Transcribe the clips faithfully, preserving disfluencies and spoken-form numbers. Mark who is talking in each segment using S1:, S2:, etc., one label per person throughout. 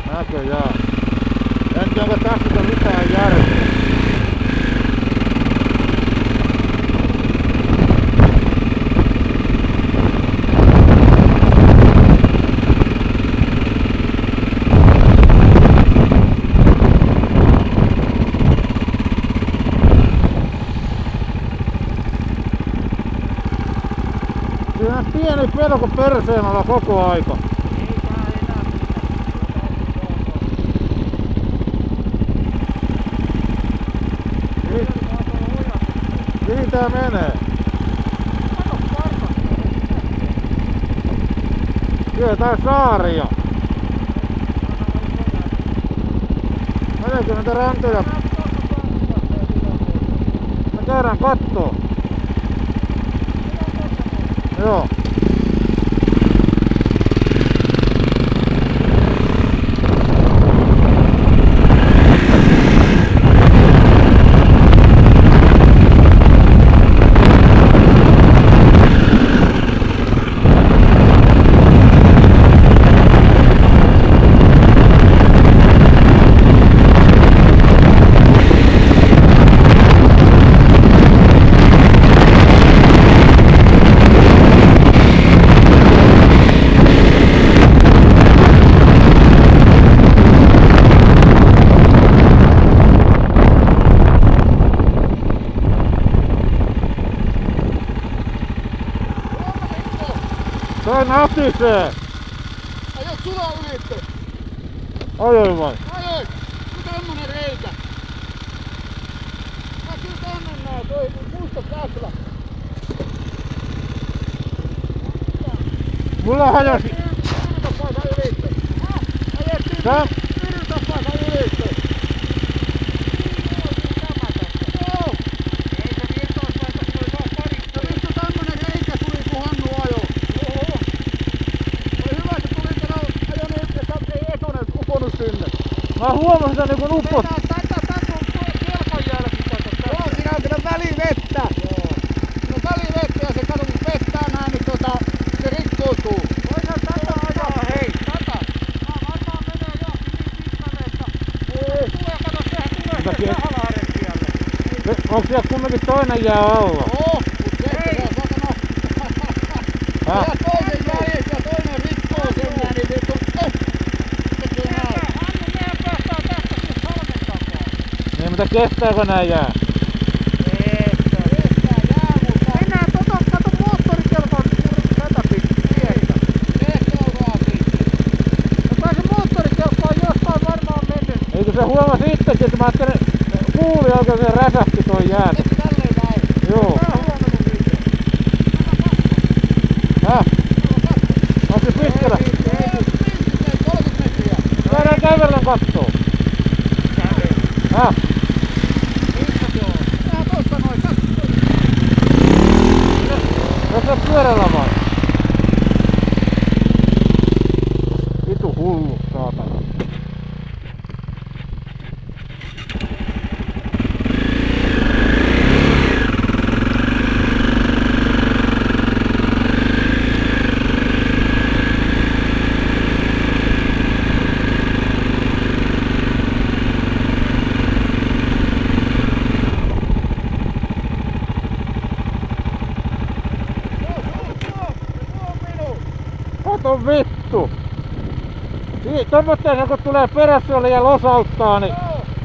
S1: Näköjään. En tiedä, onko tässä mitään järkeä. Siinä on pieni pelko perseen alla koko aika. Mihin tää menee? Kyllä tää saaria. Meneekö näitä rantoja? Mä käydään kattoo. Joo. Toi natisee!
S2: Ajo sulaa ylitte!
S1: Ajoi vai?
S2: Ajoi! Nyt tommonen reikä! Mä kyllä tänne nää toi, muista täsla!
S1: Mulla hajosi!
S2: Yritapaisa ylitte! Ajettiin
S1: Tää?
S2: yritapaisa ylitte! Joo! Ei se virtauspaikka, se oli vaan pari! No vittu tämmönen reikä tuli kun Hannu ajoi! Oho! Oli hyvä, että tuli tänä ajon yhdessä, ei etunen uponut sinne!
S1: Mä huomasin sitä niinku uppos.
S2: Tätä, tätä, tätä on kelkan jälki tätä. Joo, siinä on kyllä välivettä. Joo. Siinä on välivettä ja se kato kun vettää nää, niin tota, se rikkoutuu. Voidaan tätä ajaa, hei. Tätä. Mä varmaan menee johonkin niin pitkälle, että tulee, kato, sehän tulee se Sahalahden tielle.
S1: Onks siellä kumminkin toinen jää alla?
S2: Joo, mut se, että se on satana. Ja toinen jäljessä ja toinen rikkoo sen ja niin vittu. Tekee näin. Hannu, mehän päästään tästä kun salmen takaa.
S1: Niin, mutta kestääkö nää jää?
S2: Kestää, kestää jää, mutta... Mennään tota, kato moottorikelkaan juuri tätä tietä. Kestää pitkin. No kai se moottorikelkka on jostain varmaan mennyt.
S1: Eikö se huomasi itsekin, että mä ajattelin, kuuli oikein se räsähti toi jää.
S2: Et tälleen näin.
S1: Joo.
S2: Mä oon huomannut niitä.
S1: Häh? Onko se pitkällä?
S2: Ei viitti, ei viitti, kolmekymmentä metriä.
S1: Käydään kävellen kattoo. Häh?
S2: Missä se on? Tää tossa noin, katso.
S1: Jos sä pyörällä vai? Vitu hullu, saatana. Kato vittu! Tommotteessa kun tulee perässä ja losauttaa, niin...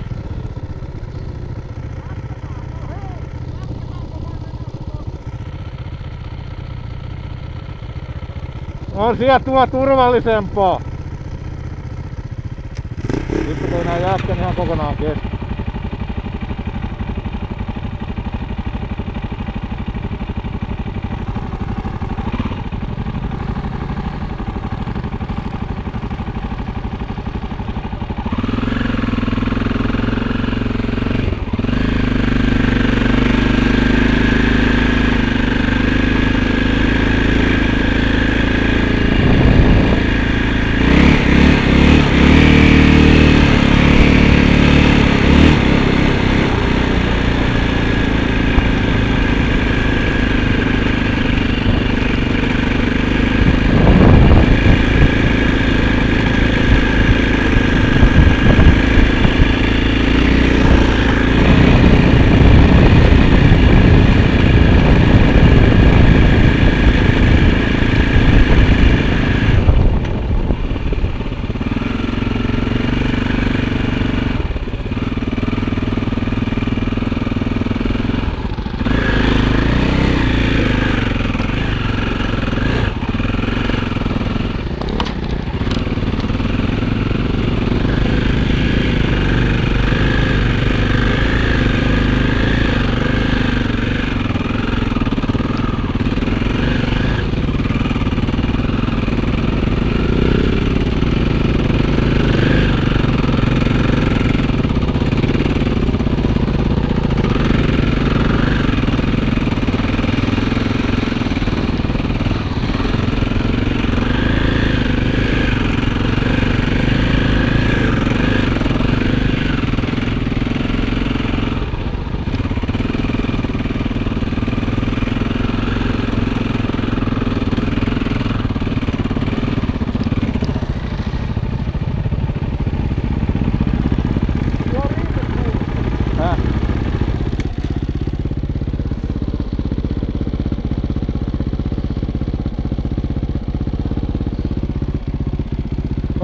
S1: On siellä tuo turvallisempaa. Vittu kun nää jäätkän ihan kokonaan kesken.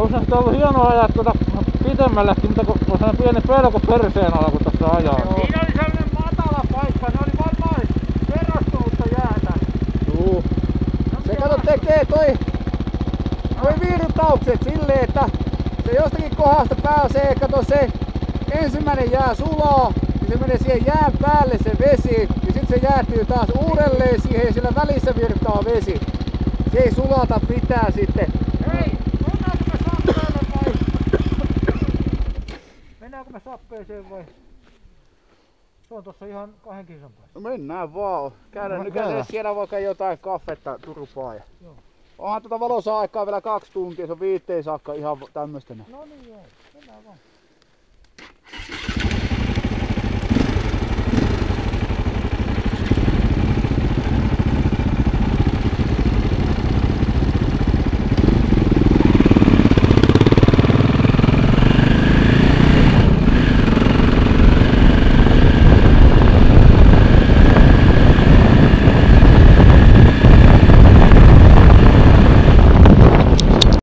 S1: Olisi sitä ollut hienoa ajaa tuota pitemmällekin, mutta kun on sellainen pieni pelko perseen alla, kun tuossa ajaa.
S2: Joo. Siinä oli sellainen matala paikka, ne oli varmaan verrastunutta jäätä.
S1: Juu.
S2: Se kato tekee toi, toi virtaukset silleen, että se jostakin kohdasta pääsee, kato se ensimmäinen jää sulaa, niin se menee siihen jään päälle se vesi, ja sitten se jäätyy taas uudelleen siihen ja siellä välissä virtaa vesi. Se ei sulata mitään sitten. Hei, mennäänkö me sappeelle vai? Mennäänkö me sappeeseen vai? Se on tossa ihan kahden kilsan päässä.
S3: No mennään vaan. Käydään
S1: No,
S3: nyt
S1: käydään.
S3: siellä vaikka jotain kaffetta turpaa. Ja...
S1: Joo.
S3: Onhan tuota valossa aikaa vielä kaksi tuntia, se on viiteen saakka ihan tämmöstä.
S1: No niin joo, mennään vaan.